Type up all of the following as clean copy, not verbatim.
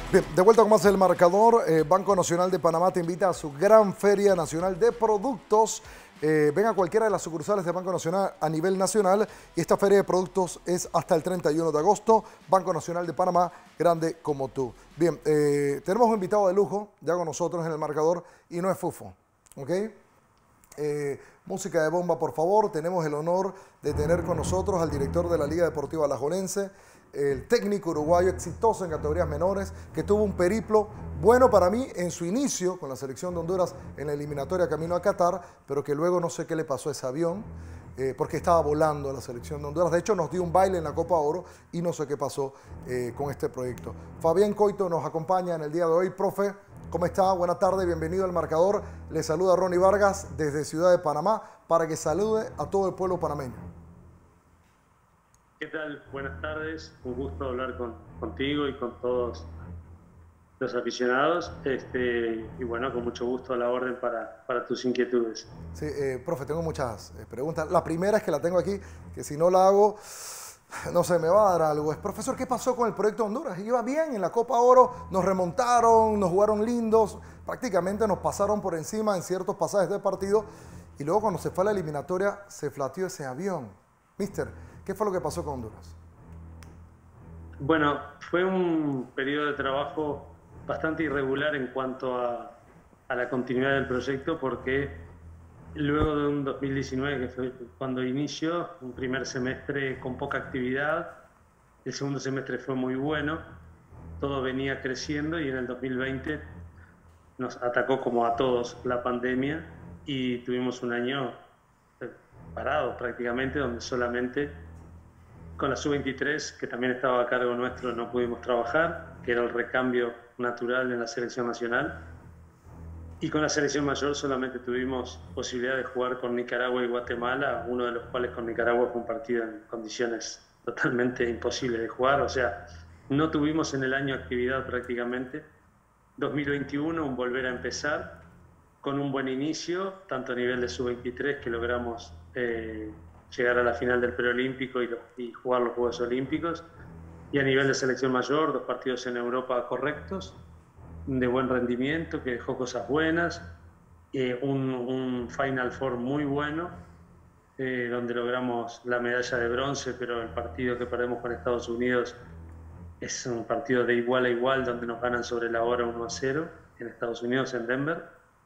Bien, de vuelta con más el marcador. Banco Nacional de Panamá te invita a su gran Feria Nacional de Productos. Ven a cualquiera de las sucursales de Banco Nacional a nivel nacional y esta feria de productos es hasta el 31 de agosto. Banco Nacional de Panamá, grande como tú. Bien, tenemos un invitado de lujo ya con nosotros en el marcador y no es Fufo, ¿ok? Música de bomba, por favor. Tenemos el honor de tener con nosotros al director de la Liga Deportiva Alajuelense, el técnico uruguayo exitoso en categorías menores, que tuvo un periplo bueno para mí en su inicio con la selección de Honduras en la eliminatoria camino a Qatar, pero que luego no sé qué le pasó a ese avión, porque estaba volando la selección de Honduras. De hecho, nos dio un baile en la Copa Oro y no sé qué pasó con este proyecto. Fabián Coito nos acompaña en el día de hoy. Profe, ¿cómo está? Buenas tardes, bienvenido al marcador. Le saluda Ronnie Vargas desde Ciudad de Panamá para que salude a todo el pueblo panameño. ¿Qué tal? Buenas tardes, un gusto hablar contigo y con todos los aficionados. Y bueno, con mucho gusto a la orden para tus inquietudes. Sí, profe, tengo muchas preguntas. La primera es que la tengo aquí, que si no la hago, no sé, me va a dar algo. Es, profesor, ¿qué pasó con el proyecto Honduras? Iba bien en la Copa Oro, nos remontaron, nos jugaron lindos, prácticamente nos pasaron por encima en ciertos pasajes del partido y luego cuando se fue a la eliminatoria se flateó ese avión. Mister, ¿qué fue lo que pasó con Honduras? Bueno, fue un periodo de trabajo bastante irregular en cuanto a la continuidad del proyecto, porque luego de un 2019, que fue cuando inició, un primer semestre con poca actividad, el segundo semestre fue muy bueno, todo venía creciendo y en el 2020 nos atacó como a todos la pandemia y tuvimos un año eh, parado prácticamente, donde solamente con la sub-23, que también estaba a cargo nuestro, no pudimos trabajar, que era el recambio natural en la selección nacional. Y con la selección mayor solamente tuvimos posibilidad de jugar con Nicaragua y Guatemala, uno de los cuales con Nicaragua fue un partido en condiciones totalmente imposibles de jugar. O sea, no tuvimos en el año actividad prácticamente. 2021, un volver a empezar con un buen inicio, tanto a nivel de sub-23 que logramos llegar a la final del preolímpico y jugar los Juegos Olímpicos, y a nivel de selección mayor, 2 partidos en Europa correctos, de buen rendimiento, que dejó cosas buenas, un Final Four muy bueno, donde logramos la medalla de bronce, pero el partido que perdemos con Estados Unidos es un partido de igual a igual, donde nos ganan sobre la hora 1-0 en Estados Unidos, en Denver.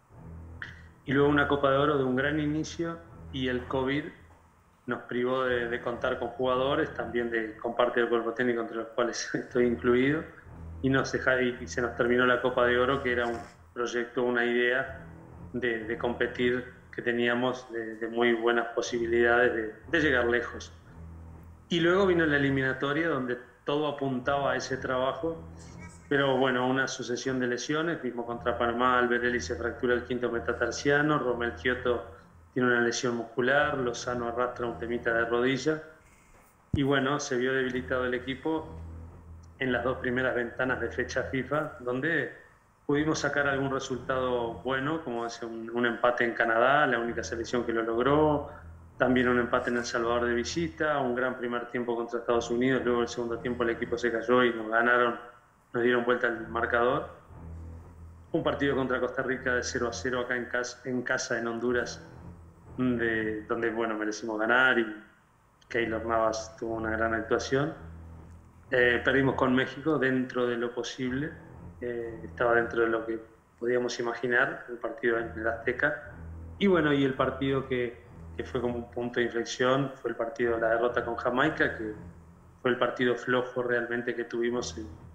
Y luego una Copa de Oro de un gran inicio y el COVID nos privó de contar con jugadores, también con parte del cuerpo técnico entre los cuales estoy incluido, y se nos terminó la Copa de Oro, que era un proyecto, una idea de competir, que teníamos de muy buenas posibilidades de llegar lejos. Y luego vino la eliminatoria, donde todo apuntaba a ese trabajo, pero bueno, una sucesión de lesiones. Mismo contra Panamá, Alberelli se fractura el quinto metatarsiano, Romel Kioto tiene una lesión muscular, Lozano arrastra un temita de rodilla. Y bueno, se vio debilitado el equipo en las 2 primeras ventanas de fecha FIFA, donde pudimos sacar algún resultado bueno, como es un empate en Canadá, la única selección que lo logró, también un empate en El Salvador de visita, un gran primer tiempo contra Estados Unidos, luego el segundo tiempo el equipo se cayó y nos ganaron, nos dieron vuelta al marcador. Un partido contra Costa Rica de 0-0 acá en casa en Honduras, donde bueno, merecimos ganar y Keylor Navas tuvo una gran actuación. Perdimos con México dentro de lo posible, estaba dentro de lo que podíamos imaginar, el partido en el Azteca. Y bueno, y el partido que fue como un punto de inflexión fue el partido de la derrota con Jamaica, que fue el partido flojo realmente que tuvimos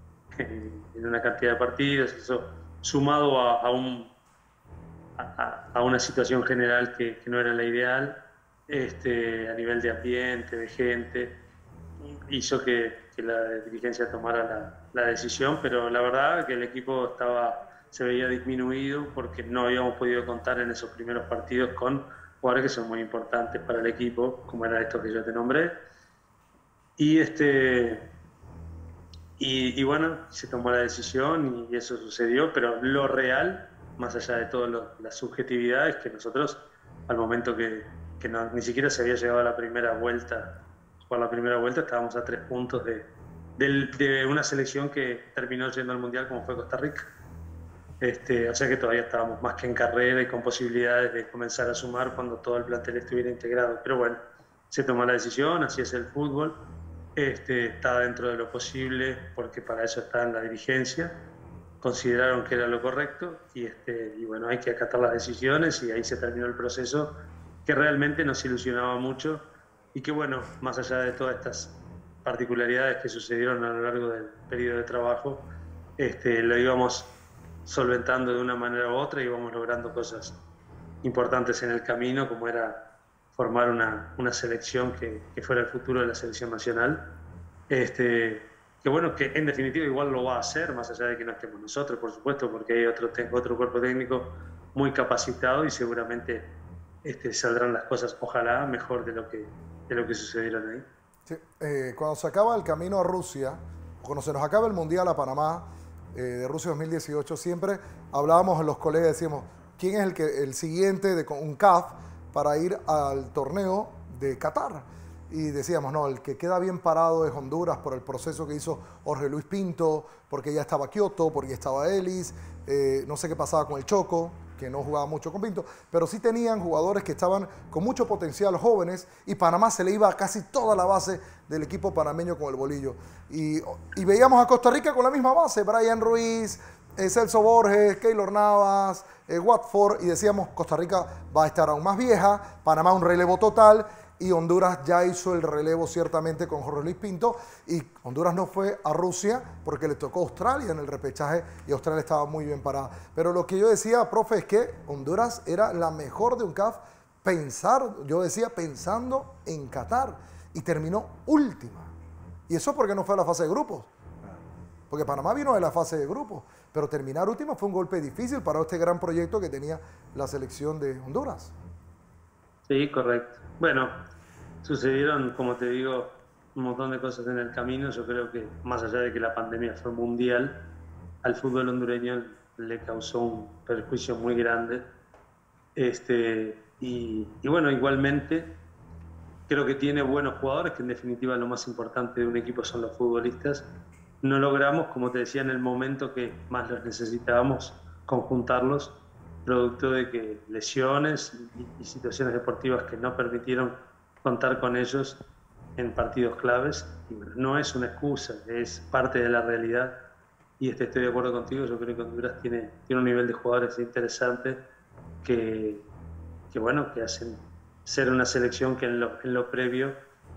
en una cantidad de partidos, eso sumado a una situación general que no era la ideal, a nivel de ambiente, de gente, hizo que la dirigencia tomara la decisión, pero la verdad que el equipo se veía disminuido porque no habíamos podido contar en esos primeros partidos con jugadores que son muy importantes para el equipo, como eran estos que yo te nombré. Y, y bueno, se tomó la decisión y eso sucedió, pero lo real, más allá de todas las subjetividades, que nosotros, al momento que ni siquiera se había llegado a la primera vuelta, por la primera vuelta estábamos a 3 puntos de una selección que terminó yendo al Mundial como fue Costa Rica. O sea que todavía estábamos más que en carrera y con posibilidades de comenzar a sumar cuando todo el plantel estuviera integrado. Pero bueno, se tomó la decisión, así es el fútbol. Está dentro de lo posible porque para eso está en la dirigencia. Consideraron que era lo correcto y bueno, hay que acatar las decisiones y ahí se terminó el proceso que realmente nos ilusionaba mucho y que bueno, más allá de todas estas particularidades que sucedieron a lo largo del periodo de trabajo, lo íbamos solventando de una manera u otra y íbamos logrando cosas importantes en el camino, como era formar una selección que fuera el futuro de la selección nacional. Que bueno, que en definitiva igual lo va a hacer, más allá de que no estemos nosotros, por supuesto, porque hay otro cuerpo técnico muy capacitado y seguramente saldrán las cosas, ojalá, mejor de lo que sucedieron ahí. Sí, cuando se acaba el camino a Rusia, cuando se nos acaba el Mundial a Panamá de Rusia 2018, siempre hablábamos en los colegas, decíamos, ¿quién es el siguiente de un CAF para ir al torneo de Qatar? Y decíamos, no, el que queda bien parado es Honduras por el proceso que hizo Jorge Luis Pinto, porque ya estaba Kioto, porque ya estaba Ellis, no sé qué pasaba con el Choco, que no jugaba mucho con Pinto, pero sí tenían jugadores que estaban con mucho potencial jóvenes y Panamá se le iba a casi toda la base del equipo panameño con el bolillo. Y veíamos a Costa Rica con la misma base, Brian Ruiz, Celso Borges, Keylor Navas, Watford, y decíamos, Costa Rica va a estar aún más vieja, Panamá un relevo total, y Honduras ya hizo el relevo ciertamente con Jorge Luis Pinto, y Honduras no fue a Rusia porque le tocó Australia en el repechaje y Australia estaba muy bien parada. Pero lo que yo decía, profe, es que Honduras era la mejor de UNCAF yo decía pensando en Qatar, y terminó última. Y eso porque no fue a la fase de grupos, porque Panamá vino de la fase de grupos, pero terminar última fue un golpe difícil para este gran proyecto que tenía la selección de Honduras. Sí, correcto. Bueno, sucedieron, como te digo, un montón de cosas en el camino. Yo creo que más allá de que la pandemia fue mundial, al fútbol hondureño le causó un perjuicio muy grande. Y bueno, igualmente creo que tiene buenos jugadores, que en definitiva lo más importante de un equipo son los futbolistas. No logramos, como te decía, en el momento que más los necesitábamos, conjuntarlos, producto de que lesiones y situaciones deportivas que no permitieron contar con ellos en partidos claves. Y bueno, no es una excusa, es parte de la realidad. Y estoy de acuerdo contigo, yo creo que Honduras tiene un nivel de jugadores interesante que bueno, que hacen ser una selección que en lo previo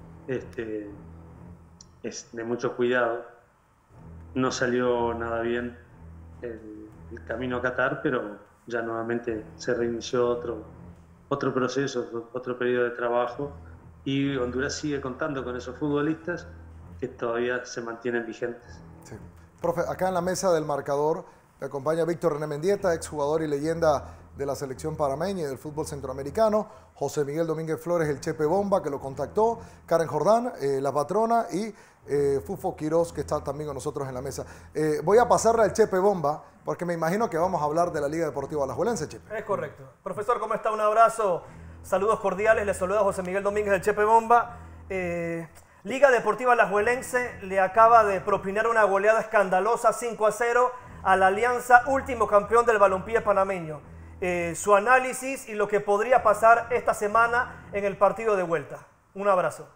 es de mucho cuidado. No salió nada bien el camino a Qatar, pero ya nuevamente se reinició otro proceso, otro periodo de trabajo, y Honduras sigue contando con esos futbolistas que todavía se mantienen vigentes. Sí. Profe, acá en la mesa del marcador me acompaña Víctor René Mendieta, exjugador y leyenda de la selección panameña y del fútbol centroamericano, José Miguel Domínguez Flores, el Chepe Bomba, que lo contactó, Karen Jordán, la patrona, y Fufo Quiroz, que está también con nosotros en la mesa. Voy a pasarle al Chepe Bomba, porque me imagino que vamos a hablar de la Liga Deportiva Alajuelense, Chepe. Es correcto. Profesor, ¿cómo está? Un abrazo, saludos cordiales, le saluda José Miguel Domínguez, el Chepe Bomba. Liga Deportiva Alajuelense le acaba de propinar una goleada escandalosa 5-0 a la Alianza, último campeón del balompié panameño. Su análisis y lo que podría pasar esta semana en el partido de vuelta. Un abrazo.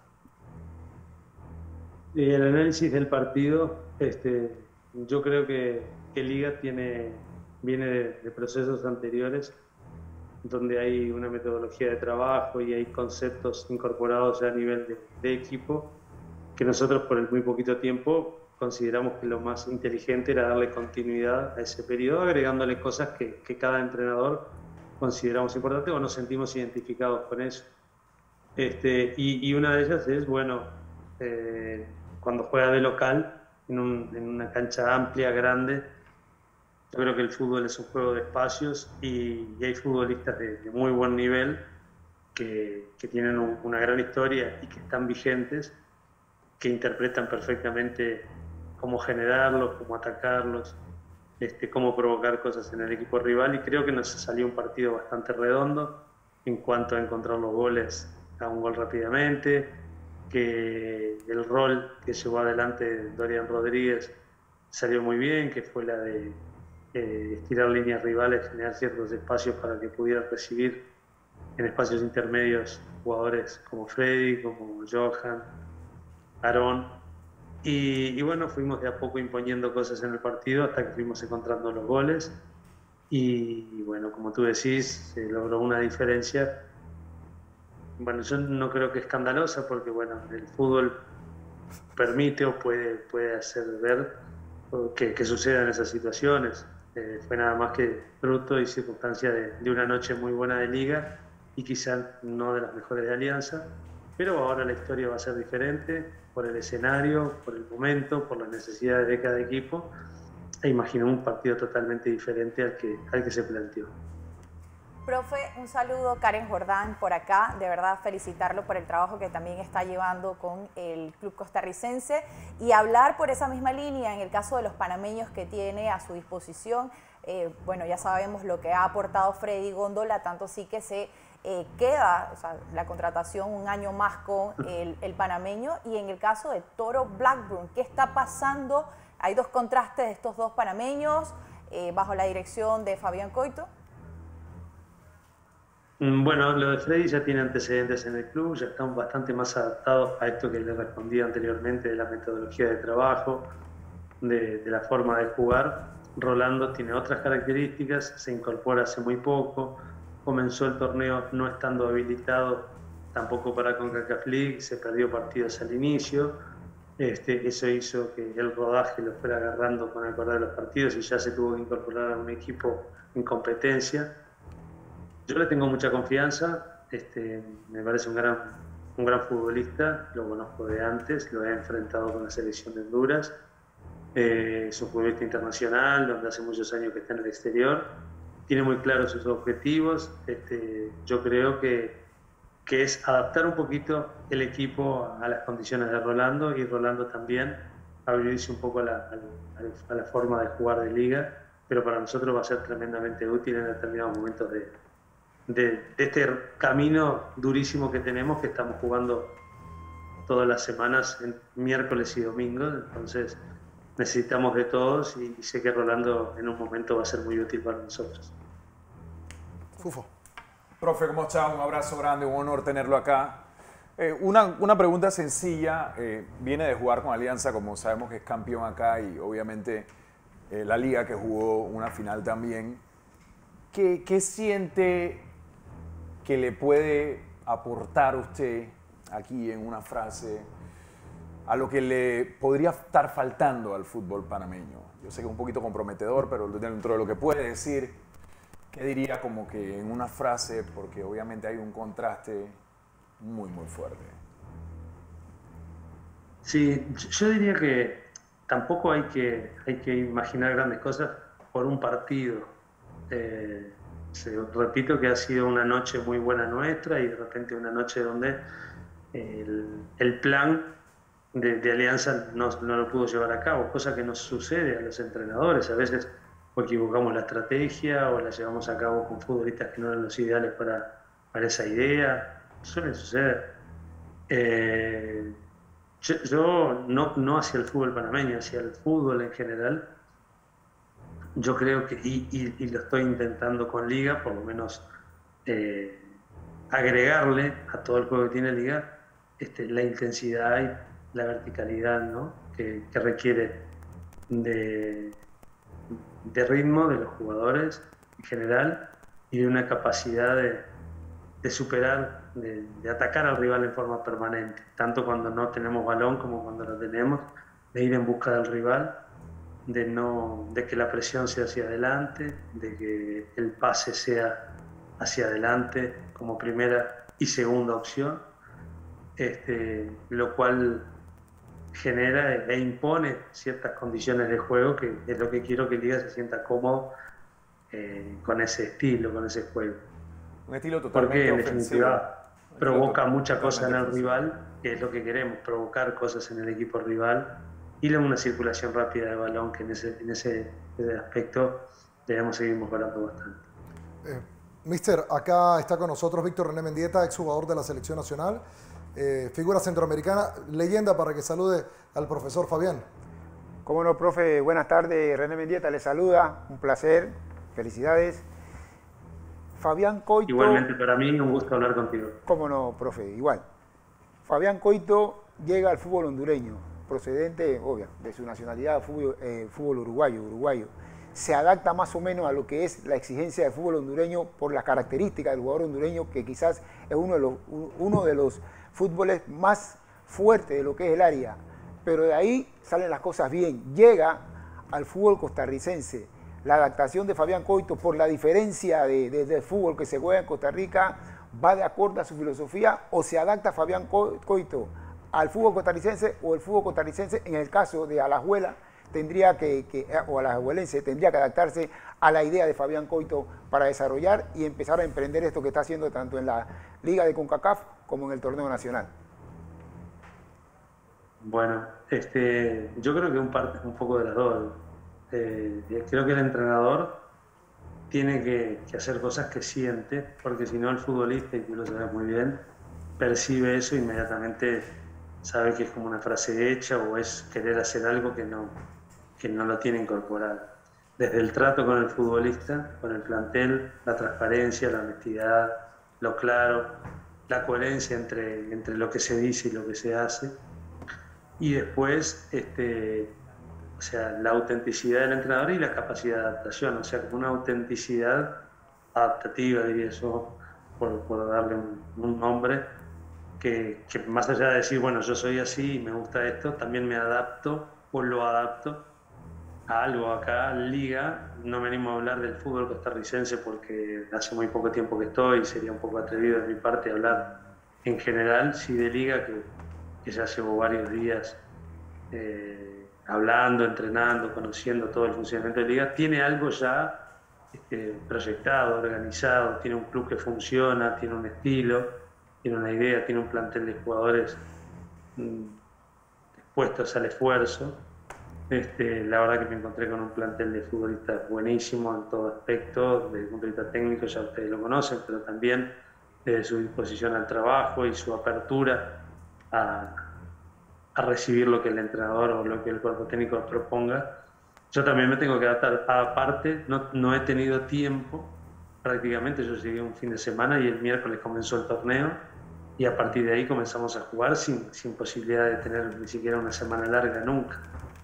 El análisis del partido, yo creo que Liga viene de procesos anteriores donde hay una metodología de trabajo y hay conceptos incorporados ya a nivel de equipo que nosotros por el muy poquito tiempo consideramos que lo más inteligente era darle continuidad a ese periodo, agregándole cosas que cada entrenador consideramos importantes o nos sentimos identificados con eso. Y una de ellas es, bueno, cuando juega de local, en una cancha amplia, grande, yo creo que el fútbol es un juego de espacios y hay futbolistas de muy buen nivel que tienen una gran historia y que están vigentes, que interpretan perfectamente cómo generarlos, cómo atacarlos, cómo provocar cosas en el equipo rival, y creo que nos salió un partido bastante redondo en cuanto a encontrar los goles, a un gol rápidamente, que el rol que llevó adelante Dorian Rodríguez salió muy bien, que fue la de estirar líneas rivales, generar ciertos espacios para que pudiera recibir en espacios intermedios jugadores como Freddy, como Johan, Aarón. Y bueno, fuimos de a poco imponiendo cosas en el partido hasta que fuimos encontrando los goles. Y bueno, como tú decís, se logró una diferencia. Bueno, yo no creo que escandalosa, porque bueno, el fútbol permite o puede hacer ver que sucedan esas situaciones. Fue nada más que fruto y circunstancia de una noche muy buena de liga y quizás no de las mejores de Alianza, pero ahora la historia va a ser diferente por el escenario, por el momento, por las necesidades de cada equipo, e imagino un partido totalmente diferente al que se planteó. Profe, un saludo, Karen Jordán por acá, de verdad felicitarlo por el trabajo que también está llevando con el club costarricense y hablar por esa misma línea en el caso de los panameños que tiene a su disposición. Bueno, ya sabemos lo que ha aportado Freddy Góndola, tanto sí que se queda, o sea, la contratación un año más con el panameño. Y en el caso de Toro Blackburn, ¿qué está pasando? Hay dos contrastes de estos dos panameños bajo la dirección de Fabián Coito. Bueno, lo de Freddy ya tiene antecedentes en el club, ya están bastante más adaptados a esto que le respondía anteriormente, de la metodología de trabajo, de la forma de jugar. Rolando tiene otras características, se incorpora hace muy poco, comenzó el torneo no estando habilitado tampoco para CONCACAF League, se perdió partidos al inicio. Eso hizo que el rodaje lo fuera agarrando con el correr de los partidos y ya se tuvo que incorporar a un equipo en competencia. Yo le tengo mucha confianza, me parece un gran futbolista, lo conozco de antes, lo he enfrentado con la selección de Honduras, es un futbolista internacional, donde hace muchos años que está en el exterior, tiene muy claros sus objetivos. Yo creo que es adaptar un poquito el equipo a las condiciones de Rolando, y Rolando también abrirse un poco a la forma de jugar de liga, pero para nosotros va a ser tremendamente útil en determinados momentos de este camino durísimo que tenemos, que estamos jugando todas las semanas, en miércoles y domingos. Entonces necesitamos de todos, y sé que Rolando en un momento va a ser muy útil para nosotros. Fufo. Profe, ¿cómo está? Un abrazo grande, un honor tenerlo acá. Una pregunta sencilla. Viene de jugar con Alianza, como sabemos que es campeón acá, y obviamente la liga, que jugó una final también. ¿Qué siente que le puede aportar usted aquí en una frase a lo que le podría estar faltando al fútbol panameño? Yo sé que es un poquito comprometedor, pero dentro de lo que puede decir, ¿qué diría como que en una frase? Porque obviamente hay un contraste muy, muy fuerte. Sí, yo diría que tampoco hay que imaginar grandes cosas por un partido. Repito que ha sido una noche muy buena nuestra, y de repente una noche donde el plan de Alianza no lo pudo llevar a cabo, cosa que nos sucede a los entrenadores. A veces o equivocamos la estrategia o la llevamos a cabo con futbolistas que no eran los ideales para esa idea. Suele suceder. Yo no hacia el fútbol panameño, hacia el fútbol en general. Yo creo que, y lo estoy intentando con Liga, por lo menos agregarle a todo el juego que tiene Liga la intensidad y la verticalidad, ¿no? que requiere de ritmo de los jugadores en general, y de una capacidad de superar, de atacar al rival en forma permanente, tanto cuando no tenemos balón como cuando lo tenemos, de ir en busca del rival, de que la presión sea hacia adelante, de que el pase sea hacia adelante como primera y segunda opción, lo cual genera e impone ciertas condiciones de juego, que es lo que quiero que Liga se sienta cómodo con ese estilo, con ese juego. Un estilo totalmente porque en definitiva provoca mucha cosa en el ofensivo. rival, que es lo que queremos, provocar cosas en el equipo rival, y una circulación rápida de balón, que en ese aspecto debemos seguir mejorando bastante. Mister, acá está con nosotros Víctor René Mendieta, exjugador de la Selección Nacional. figura centroamericana, leyenda, para que salude al profesor Fabián. Cómo no, profe, buenas tardes, René Mendieta le saluda, un placer, felicidades. Fabián Coito... Igualmente para mí, un gusto hablar contigo. Cómo no, profe, igual. Fabián Coito llega al fútbol hondureño, procedente, obvio, de su nacionalidad, fútbol uruguayo. Se adapta más o menos a lo que es la exigencia del fútbol hondureño por las características del jugador hondureño, que quizás es uno de los fútboles más fuertes de lo que es el área. Pero de ahí salen las cosas bien. Llega al fútbol costarricense. La adaptación de Fabián Coito, por la diferencia del fútbol que se juega en Costa Rica, va de acuerdo a su filosofía, o se adapta Fabián Coito al fútbol costarricense, o el fútbol costarricense, en el caso de Alajuela, o alajuelense, tendría que adaptarse a la idea de Fabián Coito para desarrollar y empezar a emprender esto que está haciendo tanto en la Liga de CONCACAF como en el torneo nacional. Bueno, yo creo que un poco de las dos. Creo que el entrenador tiene que hacer cosas que siente, porque si no el futbolista, y tú lo sabes muy bien, percibe eso e inmediatamente sabe que es como una frase hecha o es querer hacer algo que no lo tiene incorporado. Desde el trato con el futbolista, con el plantel, la transparencia, la honestidad, lo claro, la coherencia entre lo que se dice y lo que se hace. Y después, o sea, la autenticidad del entrenador y la capacidad de adaptación, o sea, una autenticidad adaptativa, diría yo, por darle un nombre, que más allá de decir, bueno, yo soy así y me gusta esto, también me adapto o lo adapto a algo. Acá en Liga, no me animo a hablar del fútbol costarricense porque hace muy poco tiempo que estoy, sería un poco atrevido de mi parte hablar en general, sí de Liga, que ya llevo varios días hablando, entrenando, conociendo todo el funcionamiento de Liga. Tiene algo ya proyectado, organizado, tiene un club que funciona, tiene un estilo, tiene una idea, tiene un plantel de jugadores dispuestos al esfuerzo. La verdad que me encontré con un plantel de futbolistas buenísimo en todo aspecto, desde el punto de vista técnico, ya ustedes lo conocen, pero también desde su disposición al trabajo y su apertura a recibir lo que el entrenador o lo que el cuerpo técnico proponga. Yo también me tengo que adaptar. Aparte, no he tenido tiempo, prácticamente yo llegué un fin de semana y el miércoles comenzó el torneo y a partir de ahí comenzamos a jugar sin posibilidad de tener ni siquiera una semana larga nunca.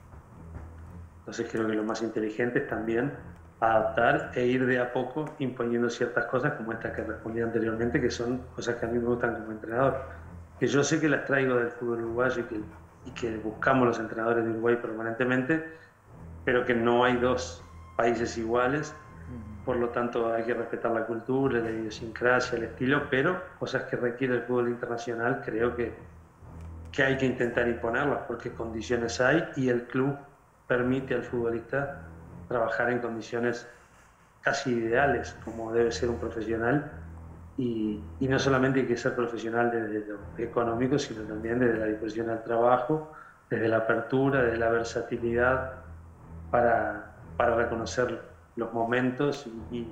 Entonces creo que lo más inteligente es también adaptar e ir de a poco imponiendo ciertas cosas como estas que respondí anteriormente, que son cosas que a mí me gustan como entrenador, que yo sé que las traigo del fútbol uruguayo y que buscamos los entrenadores de Uruguay permanentemente, pero que no hay dos países iguales, por lo tanto hay que respetar la cultura, la idiosincrasia, el estilo, pero cosas que requiere el fútbol internacional creo que hay que intentar imponerlas porque condiciones hay y el club permite al futbolista trabajar en condiciones casi ideales, como debe ser un profesional, y no solamente hay que ser profesional desde lo económico, sino también desde la disposición al trabajo, desde la apertura, desde la versatilidad para reconocer los momentos y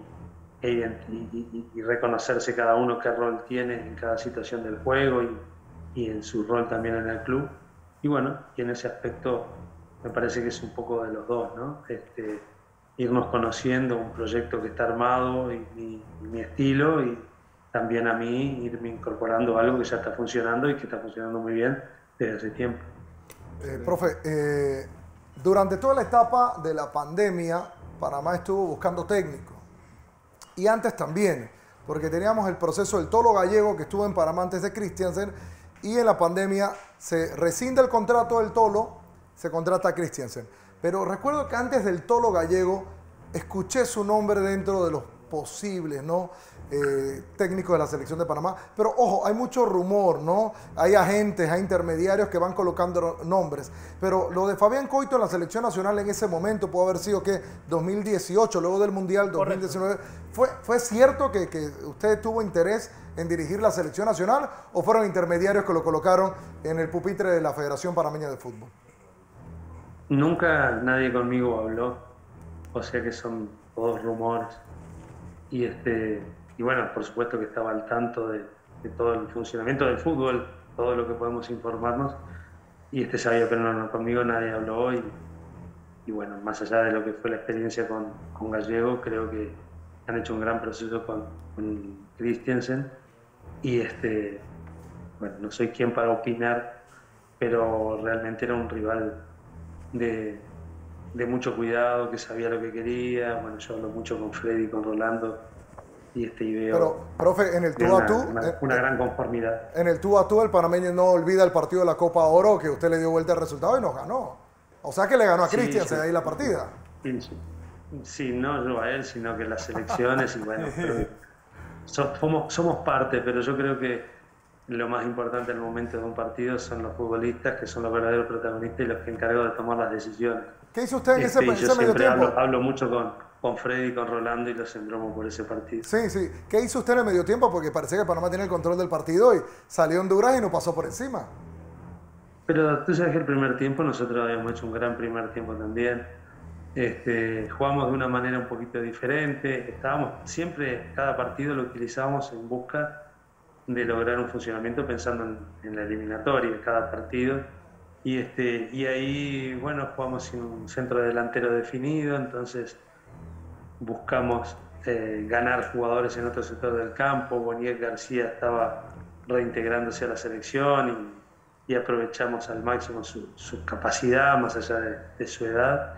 reconocerse cada uno qué rol tiene en cada situación del juego y en su rol también en el club. Y bueno, y en ese aspecto me parece que es un poco de los dos, ¿no? Irnos conociendo un proyecto que está armado y mi estilo, y también a mí irme incorporando algo que ya está funcionando y que está funcionando muy bien desde hace tiempo. Profe, durante toda la etapa de la pandemia, Panamá estuvo buscando técnico. Y antes también, porque teníamos el proceso del Tolo Gallego que estuvo en Panamá antes de Christiansen, y en la pandemia se rescinde el contrato del Tolo, se contrata a Christiansen. Pero recuerdo que antes del Tolo Gallego escuché su nombre dentro de los posibles, ¿no? Técnicos de la selección de Panamá. Pero ojo, hay mucho rumor, ¿no? Hay agentes, hay intermediarios que van colocando nombres. Pero lo de Fabián Coito en la selección nacional en ese momento pudo haber sido que 2018, luego del Mundial 2019. ¿Fue cierto que usted tuvo interés en dirigir la selección nacional o fueron intermediarios que lo colocaron en el pupitre de la Federación Panameña de Fútbol? Nunca nadie conmigo habló, o sea que son todos rumores. Y bueno, por supuesto que estaba al tanto de todo el funcionamiento del fútbol todo lo que podemos informarnos. Y sabía, pero no, conmigo nadie habló y bueno, más allá de lo que fue la experiencia con Gallego, creo que han hecho un gran proceso con Christiansen y bueno, no soy quien para opinar, pero realmente era un rival de mucho cuidado, que sabía lo que quería. Bueno, yo hablo mucho con Freddy, con Rolando y veo. Pero, profe, en el tú a tú. Una gran conformidad. En el tú a tú, el panameño no olvida el partido de la Copa Oro, que usted le dio vuelta al resultado y nos ganó. O sea que le ganó a Christiansen ahí la partida. Sí, no yo a él, sino que las selecciones y bueno, somos parte, pero yo creo que lo más importante en el momento de un partido son los futbolistas, que son los verdaderos protagonistas y los que encargan de tomar las decisiones. ¿Qué hizo usted en ese yo medio siempre tiempo? hablo mucho con Freddy y con Rolando y los embromo por ese partido. Sí. ¿Qué hizo usted en el medio tiempo? Porque parecía que Panamá tenía el control del partido y salió Honduras y nos pasó por encima. Pero tú sabes que el primer tiempo nosotros habíamos hecho un gran primer tiempo también. Jugamos de una manera un poquito diferente. Estábamos siempre, cada partido lo utilizábamos en busca de lograr un funcionamiento pensando en la eliminatoria, cada partido. Y ahí, bueno, jugamos sin un centro delantero definido, entonces buscamos ganar jugadores en otro sector del campo. Boniek García estaba reintegrándose a la selección y aprovechamos al máximo su capacidad, más allá de su edad.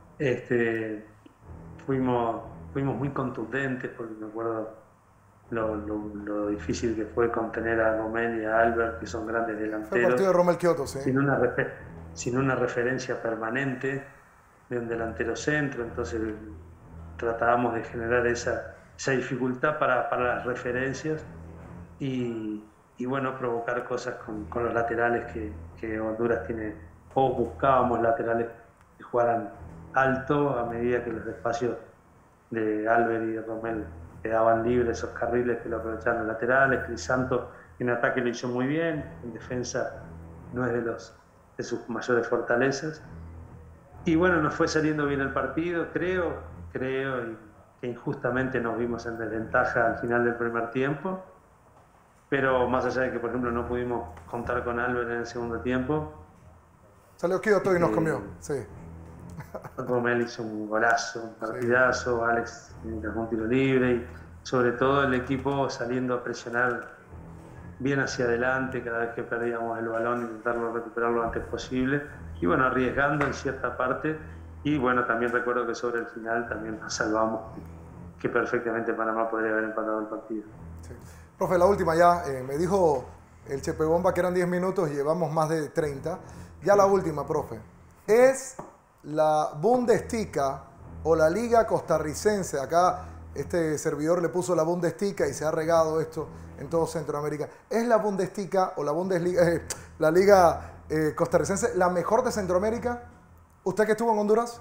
Fuimos muy contundentes, porque me acuerdo lo difícil que fue contener a Romel y a Albert, que son grandes delanteros. Fue el partido de Romel Kioto, sí. Sin una referencia permanente de un delantero centro, entonces tratábamos de generar esa dificultad para las referencias y bueno, provocar cosas con los laterales que Honduras tiene, o buscábamos laterales que jugaran alto a medida que los espacios de Albert y de Romel quedaban libres, esos carriles que lo aprovechaban los laterales. Crisanto en ataque lo hizo muy bien, en defensa no es de sus mayores fortalezas. Y bueno, nos fue saliendo bien el partido, creo que injustamente nos vimos en desventaja al final del primer tiempo, pero más allá de que, por ejemplo, no pudimos contar con Albert en el segundo tiempo. Salió Kioto y nos comió, sí. Romel hizo un golazo, un partidazo, sí. Alex con un tiro libre y sobre todo el equipo saliendo a presionar bien hacia adelante cada vez que perdíamos el balón, intentarlo recuperar lo antes posible y bueno, arriesgando en cierta parte. Y bueno, también recuerdo que sobre el final también nos salvamos, que perfectamente Panamá podría haber empatado el partido. Sí. Profe, la última ya, me dijo el Chepe Bomba que eran 10 minutos y llevamos más de 30. Ya la última, profe. ¿Es la Bundesliga o la Liga Costarricense? Acá este servidor le puso la Bundesliga y se ha regado esto en todo Centroamérica. ¿Es la Bundesliga o la Bundesliga, la Liga Costarricense la mejor de Centroamérica? ¿Usted que estuvo en Honduras?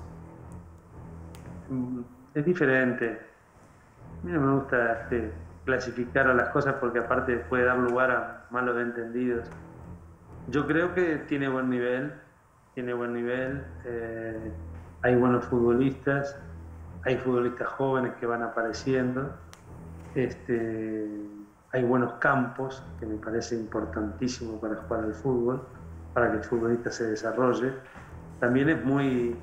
Es diferente. A mí no me gusta clasificar a las cosas porque aparte puede dar lugar a malos entendidos. Yo creo que tiene buen nivel, hay buenos futbolistas, hay futbolistas jóvenes que van apareciendo, hay buenos campos, que me parece importantísimo para jugar al fútbol, para que el futbolista se desarrolle. También es muy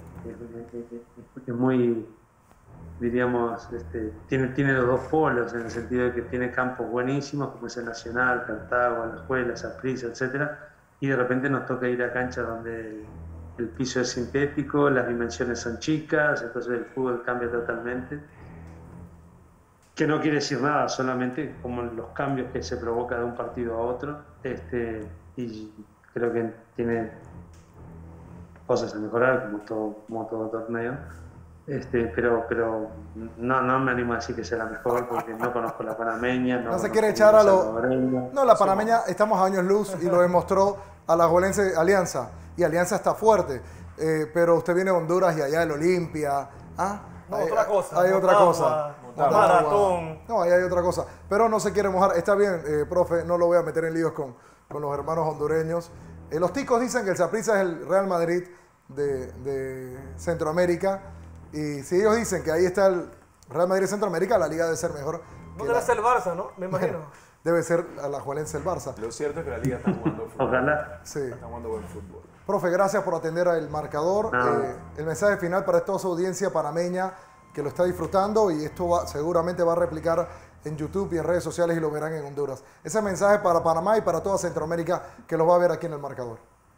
diríamos, tiene los dos polos, en el sentido de que tiene campos buenísimos, como es el Nacional, Cartago, Alajuela, Saprissa, etcétera, y de repente nos toca ir a canchas donde el piso es sintético, las dimensiones son chicas, entonces el fútbol cambia totalmente. Que no quiere decir nada, solamente como los cambios que se provoca de un partido a otro, y creo que tiene cosas a mejorar, como todo torneo. Pero no me animo a decir que sea la mejor porque no conozco la panameña. No se quiere echar a lo... No, la panameña estamos a años luz y lo demostró a la Alajuelense Alianza. Y Alianza está fuerte. Pero usted viene de Honduras y allá del Olimpia. ¿Ah? No, otra cosa. Hay otra cosa. Maratón. No, ahí hay otra cosa. Pero no se quiere mojar. Está bien, profe, no lo voy a meter en líos con los hermanos hondureños. Los ticos dicen que el Saprissa es el Real Madrid de Centroamérica. Y si ellos dicen que ahí está el Real Madrid de Centroamérica, la liga debe ser mejor. No debe ser el Barça, ¿no? Me imagino. debe ser alajuelense el Barça. Lo cierto es que la liga está jugando fútbol. Ojalá. Sí. Está jugando buen fútbol. Profe, gracias por atender al marcador. No. El mensaje final para toda su audiencia panameña que lo está disfrutando y esto seguramente va a replicar en YouTube y en redes sociales y lo verán en Honduras. Ese mensaje para Panamá y para toda Centroamérica que lo va a ver aquí en el marcador.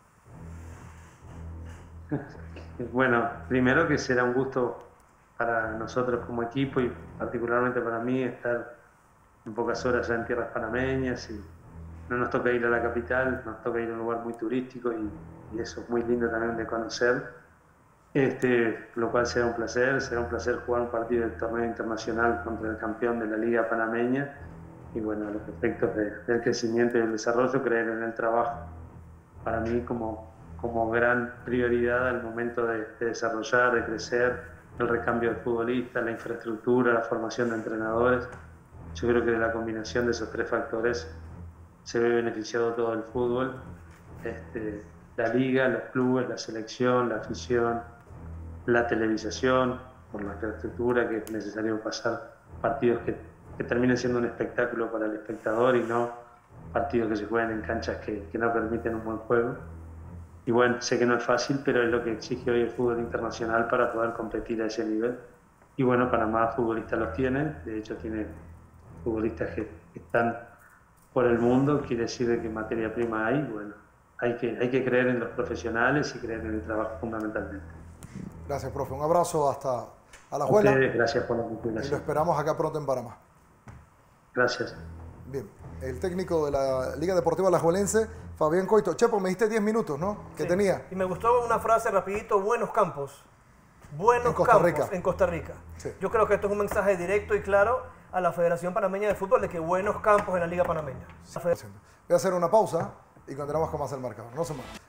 Bueno, primero que será un gusto para nosotros como equipo y particularmente para mí estar en pocas horas ya en tierras panameñas y no nos toca ir a la capital, nos toca ir a un lugar muy turístico y eso es muy lindo también de conocer, lo cual será un placer jugar un partido del torneo internacional contra el campeón de la Liga Panameña y bueno, a los efectos del crecimiento y del desarrollo, creer en el trabajo. Para mí como gran prioridad al momento de desarrollar, de crecer, el recambio de futbolistas, la infraestructura, la formación de entrenadores. Yo creo que de la combinación de esos tres factores se ve beneficiado todo el fútbol, la liga, los clubes, la selección, la afición, la televisación, por la infraestructura que es necesario pasar partidos que terminen siendo un espectáculo para el espectador y no partidos que se juegan en canchas que no permiten un buen juego. Y bueno, sé que no es fácil, pero es lo que exige hoy el fútbol internacional para poder competir a ese nivel. Y bueno, Panamá futbolistas los tiene, de hecho tiene futbolistas que están por el mundo, quiere decir que materia prima hay, bueno, hay que creer en los profesionales y creer en el trabajo fundamentalmente. Gracias, profe. Un abrazo hasta Alajuela. A ustedes, gracias por la Y lo vinculación. esperamos acá pronto en Panamá. Gracias. Bien, el técnico de la Liga Deportiva Alajuelense, Fabián Coito. Chepo, me diste 10 minutos, ¿no? Que Sí. tenía. Y me gustó una frase rapidito, buenos campos. Buenos En Costa campos Rica. en Costa Rica. Sí. Yo creo que esto es un mensaje directo y claro a la Federación Panameña de Fútbol de que buenos campos en la Liga Panameña. Voy a hacer una pausa y continuamos con más el marcador. No se muevan.